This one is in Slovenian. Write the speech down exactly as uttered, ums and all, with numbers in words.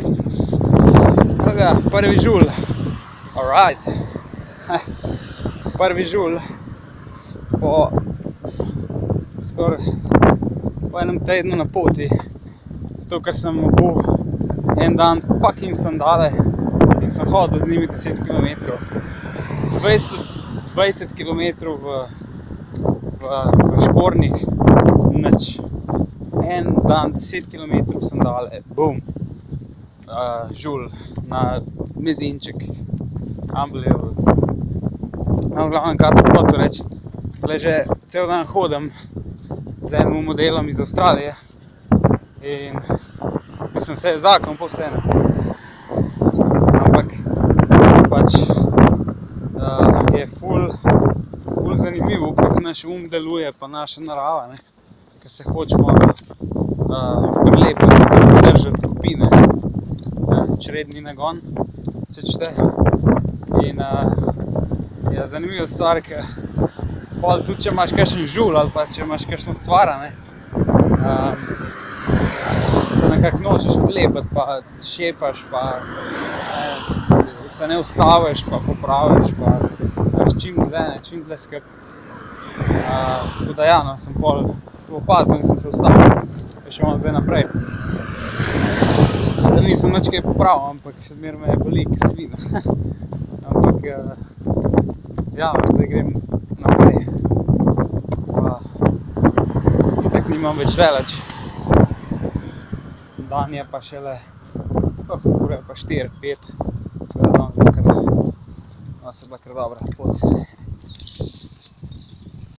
Toga, prvi žulj. Alright. Prvi žulj po skoraj po enem tednu na poti, zato ker sem obul en dan fucking sandale in sem hodil z njimi deset kilometrov. dvajset kilometrov v, v, v škornjih, nič. En dan deset kilometrov sandale, boom, uh, žulj na mezinček, unbelievable. No, v glavnem, kar sem hotel reči, tle že cel dan hodim z enim modelom iz Avstralije in mislim, se je zakon po vseeno. Ampak pač uh, je ful, ful zanimivo, kako naš um deluje, pa naša narava, ne, ko se hočemo uh, prilepiti oziroma držati skupine, uh, čredni nagon, če čete. In uh, je zanimiva stvar, ker pol tudi, če imaš kakšen žulj ali pa če imaš kakšno stvar, ne, um, se nekako nočeš odlepiti, pa šepaš, pa ne, se ne ustaviš, pa popraviš, pa čim dlje, ne, čim dlje skup. Uh, tako da ja, no, sem pol opazil in sem se ustavil, pa še vam zdaj naprej. Zdaj nisem nič kaj popravil, ampak še odmer me boli, ki svina. Ampak uh, ja, zdaj grem naprej. Pa itak nimam več delač. Dan je pa šele, oh, ura je pa štiri, pet, tako da danes bo kar, danes je bila kar dobra pot.